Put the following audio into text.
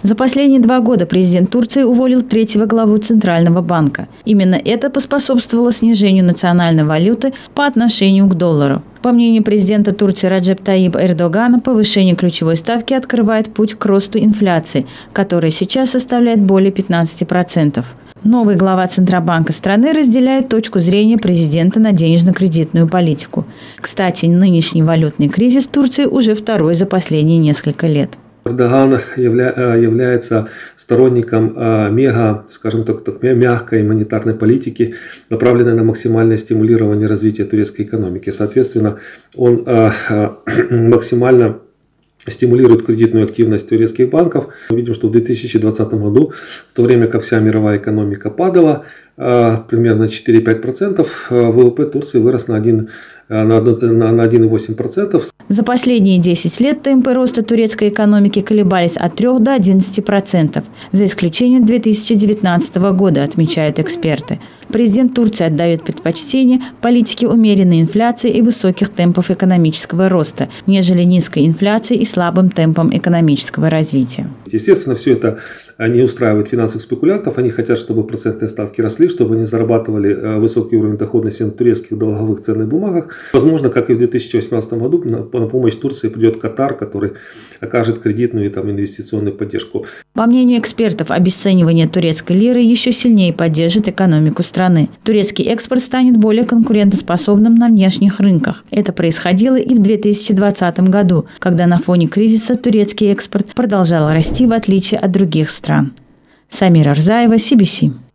За последние 2 года президент Турции уволил 3-го главу Центрального банка. Именно это поспособствовало снижению национальной валюты по отношению к доллару. По мнению президента Турции Раджеп Таyyip Эрдогана, повышение ключевой ставки открывает путь к росту инфляции, которая сейчас составляет более 15%. Новый глава Центробанка страны разделяет точку зрения президента на денежно-кредитную политику. Кстати, нынешний валютный кризис Турции уже 2-й за последние несколько лет. Эрдоган является сторонником мягкой монетарной политики, направленной на максимальное стимулирование развития турецкой экономики. Соответственно, он максимально стимулирует кредитную активность турецких банков. Мы видим, что в 2020 году, в то время как вся мировая экономика падала, примерно 4-5%, ВВП Турции вырос на 1,8%. За последние 10 лет темпы роста турецкой экономики колебались от 3 до 11%, за исключением 2019 года, отмечают эксперты. Президент Турции отдает предпочтение политике умеренной инфляции и высоких темпов экономического роста, нежели низкой инфляции и слабым темпом экономического развития. Естественно, все это не устраивает финансовых спекулянтов. Они хотят, чтобы процентные ставки росли, чтобы они зарабатывали высокий уровень доходности на турецких долговых ценных бумагах. Возможно, как и в 2018 году, на помощь Турции придет Катар, который окажет кредитную и инвестиционную поддержку. По мнению экспертов, обесценивание турецкой лиры еще сильнее поддержит экономику страны. Турецкий экспорт станет более конкурентоспособным на внешних рынках. Это происходило и в 2020 году, когда на фоне кризиса турецкий экспорт продолжал расти в отличие от других стран. Самира Арзаева, CBC.